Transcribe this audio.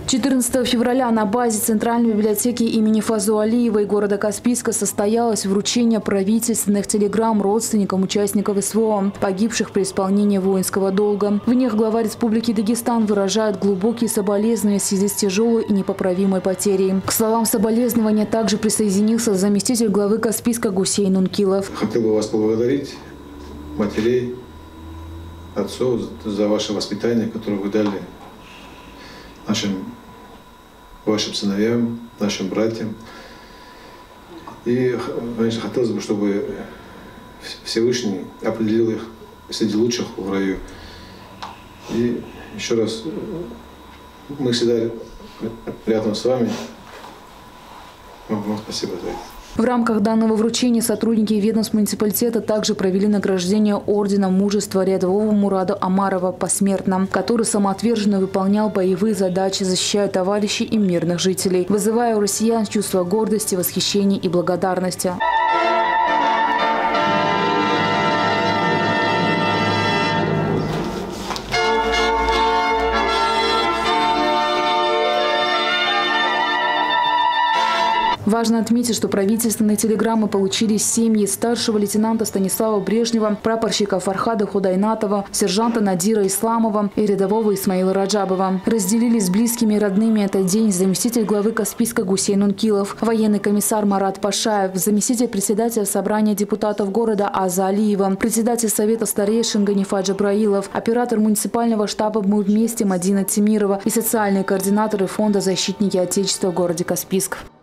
14 февраля на базе Центральной библиотеки имени Фазу Алиевой города Каспийска состоялось вручение правительственных телеграмм родственникам участников СВО, погибших при исполнении воинского долга. В них глава Республики Дагестан выражает глубокие соболезнования в связи с тяжелой и непоправимой потерей. К словам соболезнования также присоединился заместитель главы Каспийска Гусейн Ункилов. Хотел бы вас поблагодарить, матерей, отцов, за ваше воспитание, которое вы дали вашим сыновьям, нашим братьям. И, конечно, хотелось бы, чтобы Всевышний определил их среди лучших в раю. И еще раз, мы всегда рядом с вами. Вам спасибо за это. В рамках данного вручения сотрудники ведомств муниципалитета также провели награждение орденом мужества рядового Мурада Амарова посмертно, который самоотверженно выполнял боевые задачи, защищая товарищей и мирных жителей, вызывая у россиян чувство гордости, восхищения и благодарности. Важно отметить, что правительственные телеграммы получили семьи старшего лейтенанта Станислава Брежнева, прапорщика Фархада Худайнатова, сержанта Надира Исламова и рядового Исмаила Раджабова. Разделили с близкими и родными этот день заместитель главы Каспийска Гусейн Ункилов, военный комиссар Марат Пашаев, заместитель председателя собрания депутатов города Аза Алиева, председатель совета старейшин Ганифа Джабраилов, оператор муниципального штаба «Мы вместе» Мадина Тимирова и социальные координаторы фонда «Защитники Отечества» в городе Каспийск.